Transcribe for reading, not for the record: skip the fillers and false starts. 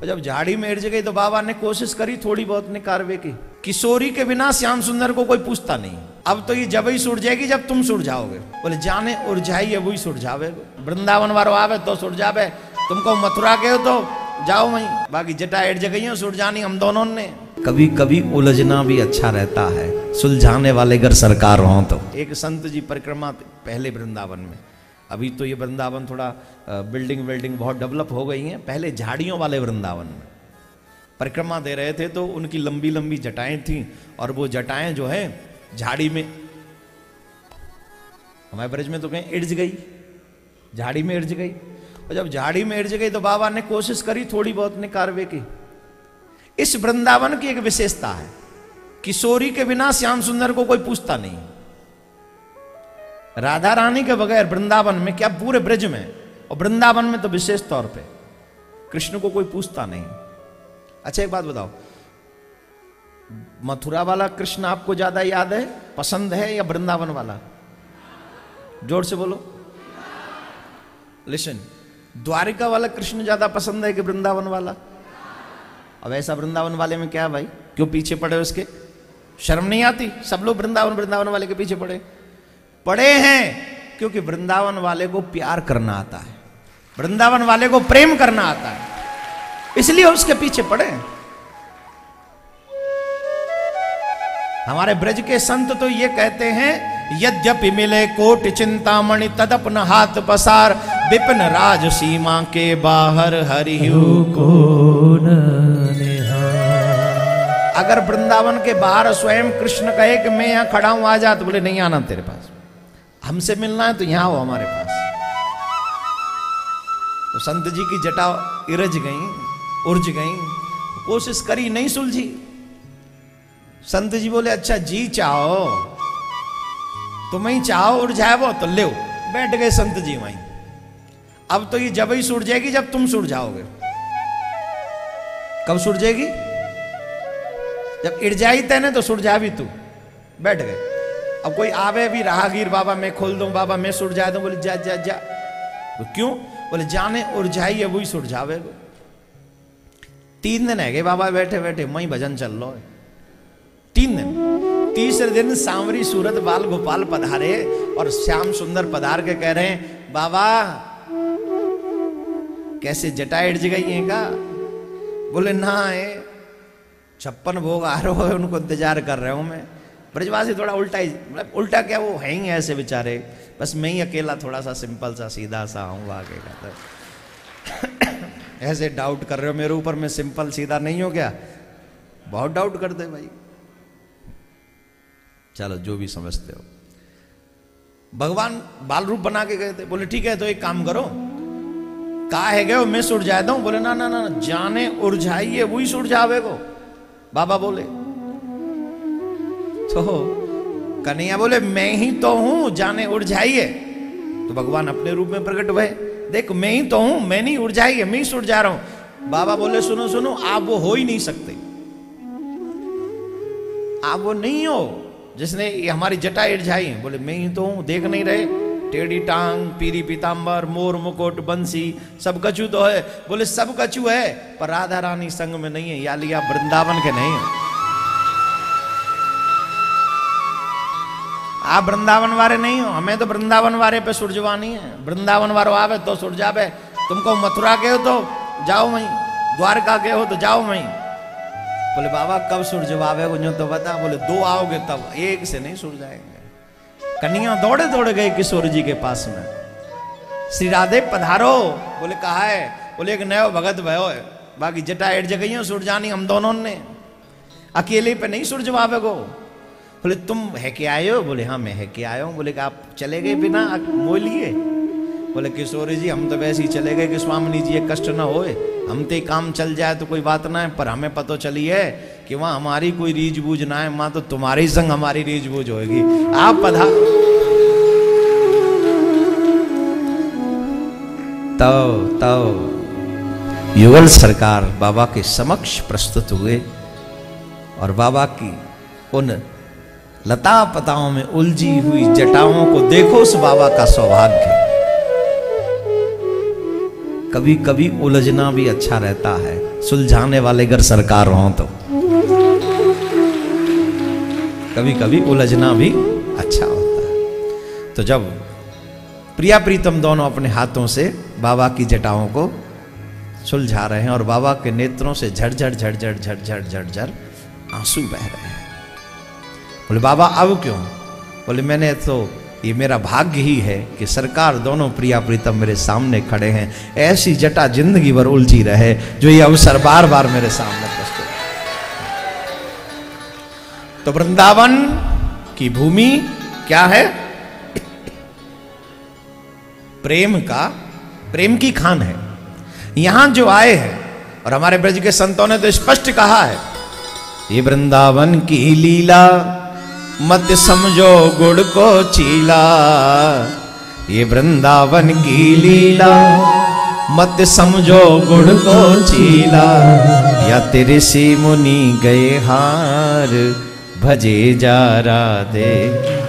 और जब झाड़ी में इर्ज गई तो बाबा ने कोशिश करी थोड़ी बहुत निकारवे की। किशोरी के बिना श्याम सुंदर को कोई पूछता नहीं। अब तो ये जब ही सुट जाएगी जब तुम सुट जाओगे। बोले जाने उर्झाई वही सुट जावे। वृंदावन वारो आवे तो सुट जावे, तुमको मथुरा के हो तो जाओ वहीं। बाकी जटा इर्ज गई हो सुट जानी हम दोनों ने। कभी कभी उलझना भी अच्छा रहता है, सुलझाने वाले अगर सरकार हो तो। एक संत जी परिक्रमा पहले वृंदावन में, अभी तो ये वृंदावन थोड़ा बिल्डिंग बहुत डेवलप हो गई है। पहले झाड़ियों वाले वृंदावन में परिक्रमा दे रहे थे तो उनकी लंबी लंबी जटाएं थीं और वो जटाएं जो है झाड़ी में, हमारे ब्रज में तो कहीं इर्ज गई, झाड़ी में इर्ज गई। और जब झाड़ी में इर्ज गई तो बाबा ने कोशिश करी थोड़ी बहुत निकारवे की। इस वृंदावन की एक विशेषता है, किशोरी के बिना श्याम सुंदर को कोई पूछता नहीं। राधा रानी के बगैर वृंदावन में क्या पूरे ब्रज में और वृंदावन में तो विशेष तौर पे कृष्ण को कोई पूछता नहीं। अच्छा एक बात बताओ, मथुरा वाला कृष्ण आपको ज्यादा याद है, पसंद है या वृंदावन वाला? जोर से बोलो। लिसन, द्वारिका वाला कृष्ण ज्यादा पसंद है कि वृंदावन वाला? अब ऐसा वृंदावन वाले में क्या है भाई, क्यों पीछे पड़े उसके? शर्म नहीं आती? सब लोग वृंदावन वाले के पीछे पड़े हैं क्योंकि वृंदावन वाले को प्यार करना आता है, वृंदावन वाले को प्रेम करना आता है, इसलिए उसके पीछे पड़े। हमारे ब्रज के संत तो ये कहते हैं, यद्यपि मिले कोटि चिंतामणि तदपन हाथ पसार, विपिन राज सीमा के बाहर हरिहु को न निहार। अगर वृंदावन के बाहर स्वयं कृष्ण कहे कि मैं यहां खड़ा हूं आ जा, तो बोले नहीं आना तेरे पास, हमसे मिलना है तो यहां हो हमारे पास। तो संत जी की जटा इरज गई, उर्ज गई, कोशिश करी नहीं सुलझी। संत जी बोले अच्छा जी चाहो, तुम ही चाहो उर्झाए वो तो ले। बैठ गए संत जी वहीं। अब तो ये जब ही सुट जाएगी जब तुम सुट जाओगे। कब सुट जाएगी? जब इर्जाई तैने तो सुट जा भी तू। बैठ गए। अब कोई आवे भी राहगीर, बाबा मैं खोल दूं, बाबा मैं सुट जाए, तो बोले जा जा जा। तो क्यों? बोले जाने उर्झाई है वही सुट जावे। 3 दिन है गए बाबा बैठे बैठे, वही भजन चल लो। 3 दिन। तीसरे दिन सांवरी सूरत बाल गोपाल पधारे और श्याम सुंदर पधार के कह रहे हैं बाबा कैसे जटा इर्ज गई है का? बोले ना है, 56 भोग आ रहे हो, उनको इंतजार कर रहा हूं मैं। ब्रजवासी थोड़ा उल्टा ही, मतलब उल्टा क्या, वो है ही ऐसे बेचारे, बस मैं ही अकेला थोड़ा सा सिंपल सा सीधा सा हूँ आगे का। ऐसे डाउट कर रहे हो मेरे ऊपर, मैं सिंपल सीधा नहीं हो क्या? बहुत डाउट करते भाई। चलो जो भी समझते हो। भगवान बाल रूप बना के गए थे। बोले ठीक है तो एक काम करो, कहा है गए मैं सुट जाता हूं। बोले ना ना ना, जाने उर्झाइए वही सुट जावे को, बाबा बोले। तो कन्हैया बोले मैं ही तो हूं, जाने उर्झाइए। तो भगवान अपने रूप में प्रकट हुए, देख मैं ही तो हूं, मैं नहीं उर्झाइए, मैं ही सुट जा रहा हूं। बाबा बोले सुनो सुनो, आप वो हो ही नहीं सकते, आप वो नहीं हो जिसने हमारी जटा इर्झाई। बोले मैं ही तो हूं, देख नहीं रहे? टेढ़ी टांग, पीरी पीतांबर, मोर मुकुट, बंसी, सब कछु तो है। बोले सब कछु है पर राधा रानी संग में नहीं है, या लिया वृंदावन के नहीं है। आप वृंदावन वाले नहीं हो, हमें तो वृंदावन वाले पे सुरजवानी है। वृंदावन वालों आवे तो सुर जावे, तुमको मथुरा के हो तो जाओ वहीं, द्वारका के हो तो जाओ वहीं। बोले बाबा कब सुर जवावे वो तो बता। बोले 2 आओगे तब, एक से नहीं सुर जाएंगे। कन्हैया दौड़े दौड़े गए किशोर जी के पास में। श्री राधे पधारो। बोले कहा है? बोले एक नयो भगत भयो है, बाकी जटा इर्ज गई हो, सुर जानी हम दोनों ने, अकेले पे नहीं सुर जवावे को। बोले तुम है के आए हो? बोले हाँ मैं है के आया हूँ। बोले कि आप चले गए बिना मोह लिए? बोले किशोरी जी हम तो वैसे ही चले गए कि स्वामी जी ये कष्ट ना होए, हम ते काम चल जाए तो कोई बात ना है, पर हमें पता चली है कि वहां हमारी कोई रीझ बूझ ना है, मां तो तुम्हारे संग हमारी रीझ बूझ होगी। आप पधारो। तब युगल सरकार बाबा के समक्ष प्रस्तुत हुए और बाबा की उन लता पताओं में उलझी हुई जटाओं को देखो। उस बाबा का सौभाग्य। कभी कभी उलझना भी अच्छा रहता है, सुलझाने वाले अगर सरकार हो तो कभी कभी उलझना भी अच्छा होता है। तो जब प्रिया प्रीतम दोनों अपने हाथों से बाबा की जटाओं को सुलझा रहे हैं और बाबा के नेत्रों से झरझर झरझर झरझर झरझर आंसू बह रहे हैं। बोले बाबा अब क्यों? बोले मैंने तो, ये मेरा भाग्य ही है कि सरकार दोनों प्रिया प्रीतम मेरे सामने खड़े हैं। ऐसी जटा जिंदगी भर उलझी रहे जो ये अवसर बार बार मेरे सामने प्रस्तुत। तो वृंदावन की भूमि क्या है? प्रेम की खान है। यहां जो आए हैं, और हमारे ब्रज के संतों ने तो स्पष्ट कहा है, ये वृंदावन की लीला मत समझो गुड़ को चीला। ये वृंदावन की लीला मत समझो गुड़ को चीला। या तेरे से मुनि गए हार भजे जा राधे।